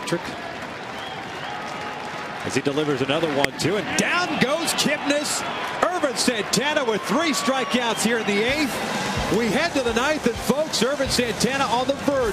electric. As he delivers another 1-2, and down goes Kipnis. Santana with 3 strikeouts here in the 8th. We head to the 9th, and folks, Santana on the verge.